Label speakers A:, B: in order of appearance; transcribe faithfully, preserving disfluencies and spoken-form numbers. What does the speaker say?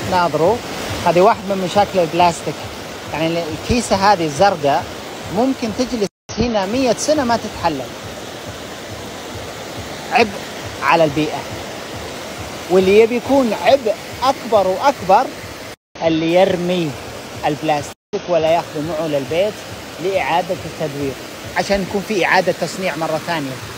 A: ناظروا هذه واحد من مشاكل البلاستيك، يعني الكيسة هذه الزرقاء ممكن تجلس هنا مية سنة ما تتحلل، عبء على البيئة. واللي يبي يكون عبء أكبر وأكبر اللي يرمي البلاستيك ولا ياخذ معه للبيت لإعادة التدوير، عشان يكون في إعادة تصنيع مرة ثانية.